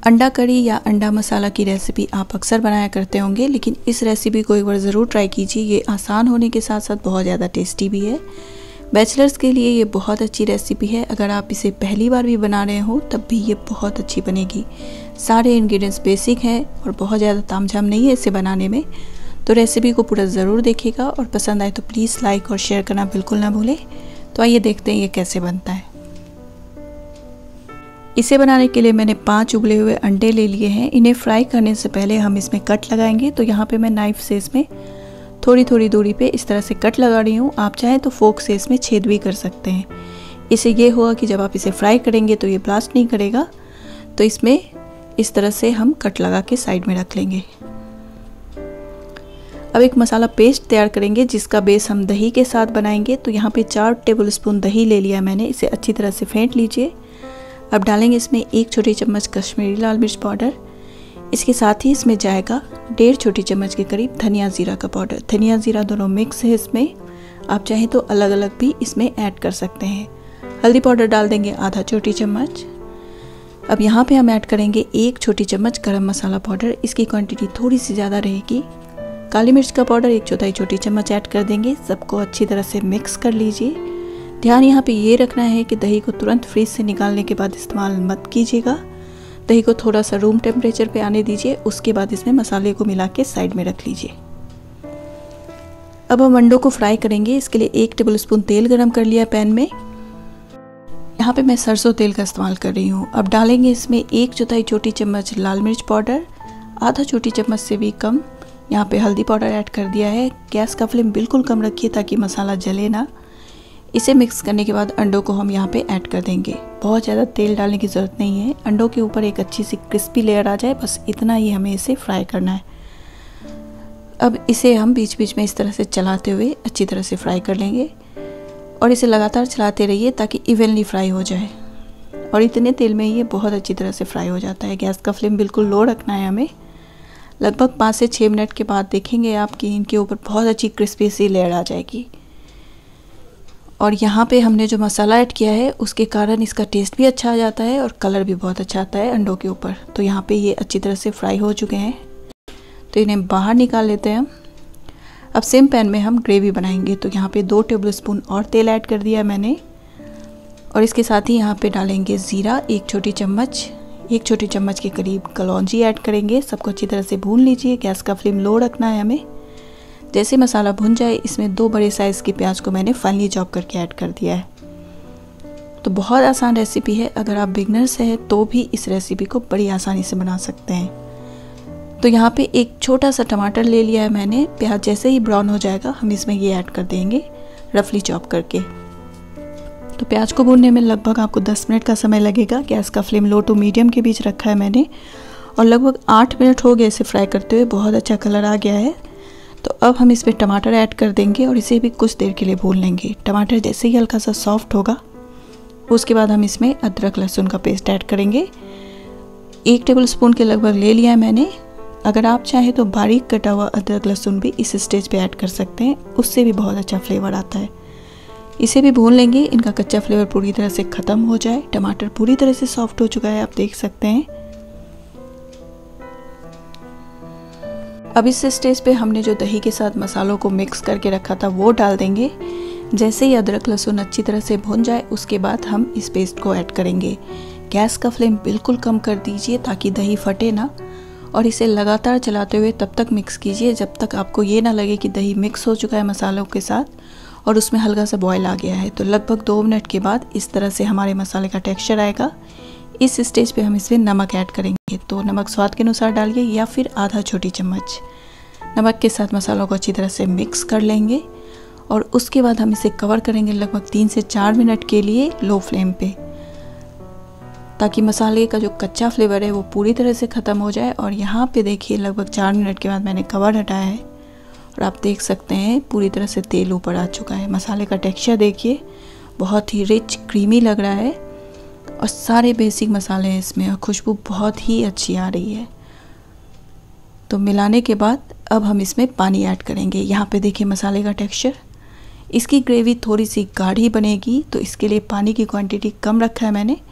अंडा करी या अंडा मसाला की रेसिपी आप अक्सर बनाया करते होंगे, लेकिन इस रेसिपी को एक बार ज़रूर ट्राई कीजिए। ये आसान होने के साथ साथ बहुत ज़्यादा टेस्टी भी है। बैचलर्स के लिए ये बहुत अच्छी रेसिपी है। अगर आप इसे पहली बार भी बना रहे हो तब भी ये बहुत अच्छी बनेगी। सारे इंग्रेडिएंट्स बेसिक हैं और बहुत ज़्यादा तामझाम नहीं है इसे बनाने में। तो रेसिपी को पूरा ज़रूर देखिएगा और पसंद आए तो प्लीज़ लाइक और शेयर करना बिल्कुल ना भूलें। तो आइए देखते हैं ये कैसे बनता है। इसे बनाने के लिए मैंने 5 उबले हुए अंडे ले लिए हैं। इन्हें फ्राई करने से पहले हम इसमें कट लगाएंगे। तो यहाँ पे मैं नाइफ से इसमें थोड़ी थोड़ी दूरी पे इस तरह से कट लगा रही हूँ। आप चाहें तो फोक से इसमें छेद भी कर सकते हैं। इससे ये होगा कि जब आप इसे फ्राई करेंगे तो ये ब्लास्ट नहीं करेगा। तो इसमें इस तरह से हम कट लगा के साइड में रख लेंगे। अब एक मसाला पेस्ट तैयार करेंगे जिसका बेस हम दही के साथ बनाएंगे। तो यहाँ पे 4 टेबलस्पून दही ले लिया मैंने। इसे अच्छी तरह से फेंट लीजिए। अब डालेंगे इसमें 1 छोटी चम्मच कश्मीरी लाल मिर्च पाउडर। इसके साथ ही इसमें जाएगा 1.5 छोटी चम्मच के करीब धनिया जीरा का पाउडर। धनिया जीरा दोनों मिक्स है इसमें। आप चाहें तो अलग अलग भी इसमें ऐड कर सकते हैं। हल्दी पाउडर डाल देंगे आधा छोटी चम्मच। अब यहाँ पे हम ऐड करेंगे 1 छोटी चम्मच गरम मसाला पाउडर। इसकी क्वांटिटी थोड़ी सी ज़्यादा रहेगी। काली मिर्च का पाउडर 1/4 छोटी चम्मच ऐड कर देंगे। सबको अच्छी तरह से मिक्स कर लीजिए। ध्यान यहाँ पे ये रखना है कि दही को तुरंत फ्रीज से निकालने के बाद इस्तेमाल मत कीजिएगा। दही को थोड़ा सा रूम टेम्परेचर पे आने दीजिए। उसके बाद इसमें मसाले को मिला के साइड में रख लीजिए। अब हम अंडों को फ्राई करेंगे। इसके लिए 1 टेबलस्पून तेल गरम कर लिया पैन में। यहाँ पे मैं सरसों तेल का इस्तेमाल कर रही हूँ। अब डालेंगे इसमें 1/4 छोटी चम्मच लाल मिर्च पाउडर, आधा छोटी चम्मच से भी कम यहाँ पे हल्दी पाउडर ऐड कर दिया है। गैस का फ्लेम बिल्कुल कम रखिए ताकि मसाला जले ना। इसे मिक्स करने के बाद अंडों को हम यहाँ पे ऐड कर देंगे। बहुत ज़्यादा तेल डालने की ज़रूरत नहीं है। अंडों के ऊपर एक अच्छी सी क्रिस्पी लेयर आ जाए, बस इतना ही हमें इसे फ्राई करना है। अब इसे हम बीच बीच में इस तरह से चलाते हुए अच्छी तरह से फ्राई कर लेंगे और इसे लगातार चलाते रहिए ताकि इवनली फ्राई हो जाए। और इतने तेल में ये बहुत अच्छी तरह से फ्राई हो जाता है। गैस का फ्लेम बिल्कुल लो रखना है हमें। लगभग 5 से 6 मिनट के बाद देखेंगे आप कि इनके ऊपर बहुत अच्छी क्रिस्पी सी लेयर आ जाएगी। और यहाँ पे हमने जो मसाला ऐड किया है उसके कारण इसका टेस्ट भी अच्छा आ जाता है और कलर भी बहुत अच्छा आता है अंडों के ऊपर। तो यहाँ पे ये अच्छी तरह से फ्राई हो चुके हैं। तो इन्हें बाहर निकाल लेते हैं हम। अब सेम पैन में हम ग्रेवी बनाएंगे। तो यहाँ पे 2 टेबलस्पून और तेल ऐड कर दिया मैंने। और इसके साथ ही यहाँ पे डालेंगे ज़ीरा 1 छोटी चम्मच, 1 छोटी चम्मच के करीब कलौंजी ऐड करेंगे। सबको अच्छी तरह से भून लीजिए। गैस का फ्लेम लो रखना है हमें। जैसे मसाला भुन जाए इसमें 2 बड़े साइज़ की प्याज को मैंने फाइनली चॉप करके ऐड कर दिया है। तो बहुत आसान रेसिपी है। अगर आप बिगनर्स हैं तो भी इस रेसिपी को बड़ी आसानी से बना सकते हैं। तो यहाँ पे एक छोटा सा टमाटर ले लिया है मैंने। प्याज जैसे ही ब्राउन हो जाएगा हम इसमें ये ऐड कर देंगे रफली चॉप करके। तो प्याज को भूनने में लगभग आपको 10 मिनट का समय लगेगा। गैस का फ्लेम लो टू मीडियम के बीच रखा है मैंने और लगभग 8 मिनट हो गए इसे फ्राई करते हुए। बहुत अच्छा कलर आ गया है। तो अब हम इसमें टमाटर ऐड कर देंगे और इसे भी कुछ देर के लिए भून लेंगे। टमाटर जैसे ही हल्का सा सॉफ्ट होगा उसके बाद हम इसमें अदरक लहसुन का पेस्ट ऐड करेंगे। 1 टेबलस्पून के लगभग ले लिया है मैंने। अगर आप चाहें तो बारीक कटा हुआ अदरक लहसुन भी इस स्टेज पे ऐड कर सकते हैं। उससे भी बहुत अच्छा फ्लेवर आता है। इसे भी भून लेंगे। इनका कच्चा फ्लेवर पूरी तरह से ख़त्म हो जाए। टमाटर पूरी तरह से सॉफ्ट हो चुका है, आप देख सकते हैं। अब इस स्टेज पे हमने जो दही के साथ मसालों को मिक्स करके रखा था वो डाल देंगे। जैसे ही अदरक लहसुन अच्छी तरह से भुन जाए उसके बाद हम इस पेस्ट को ऐड करेंगे। गैस का फ्लेम बिल्कुल कम कर दीजिए ताकि दही फटे ना। और इसे लगातार चलाते हुए तब तक मिक्स कीजिए जब तक आपको ये ना लगे कि दही मिक्स हो चुका है मसालों के साथ और उसमें हल्का सा बॉयल आ गया है। तो लगभग 2 मिनट के बाद इस तरह से हमारे मसाले का टेक्सचर आएगा। इस स्टेज पे हम इसमें नमक ऐड करेंगे। तो नमक स्वाद के अनुसार डालिए या फिर आधा छोटी चम्मच। नमक के साथ मसालों को अच्छी तरह से मिक्स कर लेंगे और उसके बाद हम इसे कवर करेंगे लगभग 3 से 4 मिनट के लिए लो फ्लेम पे, ताकि मसाले का जो कच्चा फ्लेवर है वो पूरी तरह से ख़त्म हो जाए। और यहाँ पे देखिए लगभग 4 मिनट के बाद मैंने कवर हटाया है और आप देख सकते हैं पूरी तरह से तेल ऊपर आ चुका है। मसाले का टेक्सचर देखिए बहुत ही रिच क्रीमी लग रहा है और सारे बेसिक मसाले हैं इसमें और खुशबू बहुत ही अच्छी आ रही है। तो मिलाने के बाद अब हम इसमें पानी ऐड करेंगे। यहाँ पे देखिए मसाले का टेक्सचर। इसकी ग्रेवी थोड़ी सी गाढ़ी बनेगी तो इसके लिए पानी की क्वांटिटी कम रखा है मैंने।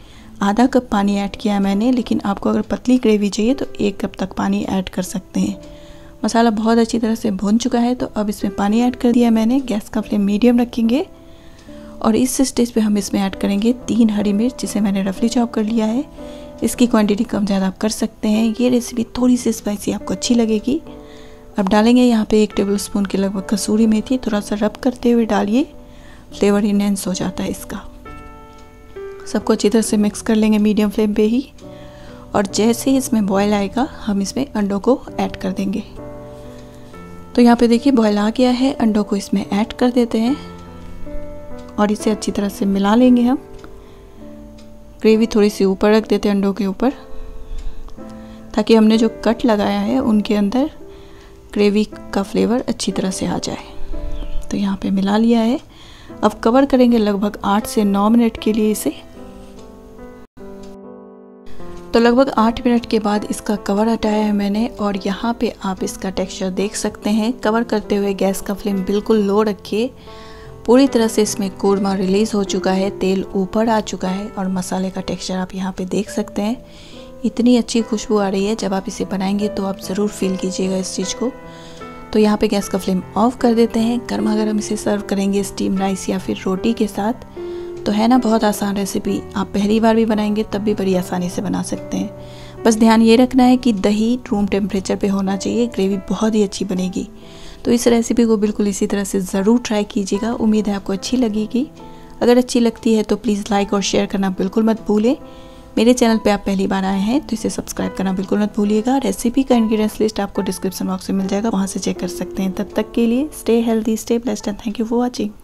आधा कप पानी ऐड किया है मैंने, लेकिन आपको अगर पतली ग्रेवी चाहिए तो 1 कप तक पानी ऐड कर सकते हैं। मसाला बहुत अच्छी तरह से भुन चुका है, तो अब इसमें पानी ऐड कर दिया मैंने। गैस का फ्लेम मीडियम रखेंगे और इस स्टेज पे हम इसमें ऐड करेंगे 3 हरी मिर्च, जिसे मैंने रफली चॉप कर लिया है। इसकी क्वांटिटी कम ज़्यादा आप कर सकते हैं। ये रेसिपी थोड़ी सी स्पाइसी आपको अच्छी लगेगी। अब डालेंगे यहाँ पे 1 टेबल स्पून के लगभग कसूरी मेथी। थोड़ा सा रब करते हुए डालिए, फ्लेवर इनहेंस हो जाता है इसका। सबको अच्छी तरह से मिक्स कर लेंगे मीडियम फ्लेम पे ही, और जैसे ही इसमें बॉयल आएगा हम इसमें अंडों को ऐड कर देंगे। तो यहाँ पे देखिए बॉयल आ गया है, अंडों को इसमें ऐड कर देते हैं और इसे अच्छी तरह से मिला लेंगे हम। ग्रेवी थोड़ी सी ऊपर रख देते हैं अंडों के ऊपर, ताकि हमने जो कट लगाया है उनके अंदर ग्रेवी का फ्लेवर अच्छी तरह से आ जाए। तो यहाँ पे मिला लिया है। अब कवर करेंगे लगभग 8 से 9 मिनट के लिए इसे। तो लगभग 8 मिनट के बाद इसका कवर हटाया है मैंने, और यहाँ पे आप इसका टेक्सचर देख सकते हैं। कवर करते हुए गैस का फ्लेम बिल्कुल लो रखिए। पूरी तरह से इसमें कोरमा रिलीज़ हो चुका है, तेल ऊपर आ चुका है और मसाले का टेक्सचर आप यहाँ पे देख सकते हैं। इतनी अच्छी खुशबू आ रही है। जब आप इसे बनाएंगे तो आप ज़रूर फील कीजिएगा इस चीज़ को। तो यहाँ पे गैस का फ्लेम ऑफ कर देते हैं। गर्मा गर्म इसे सर्व करेंगे स्टीम राइस या फिर रोटी के साथ। तो है ना बहुत आसान रेसिपी। आप पहली बार भी बनाएंगे तब भी बड़ी आसानी से बना सकते हैं। बस ध्यान ये रखना है कि दही रूम टेम्परेचर पे होना चाहिए, ग्रेवी बहुत ही अच्छी बनेगी। तो इस रेसिपी को बिल्कुल इसी तरह से ज़रूर ट्राई कीजिएगा। उम्मीद है आपको अच्छी लगेगी। अगर अच्छी लगती है तो प्लीज़ लाइक और शेयर करना बिल्कुल मत भूलें। मेरे चैनल पे आप पहली बार आए हैं तो इसे सब्सक्राइब करना बिल्कुल मत भूलिएगा। रेसिपी का इंग्रेडिएंट्स लिस्ट आपको डिस्क्रिप्शन बॉक्स में मिल जाएगा, वहाँ से चेक कर सकते हैं। तब तक के लिए stay healthy, stay blessed and thank you for watching.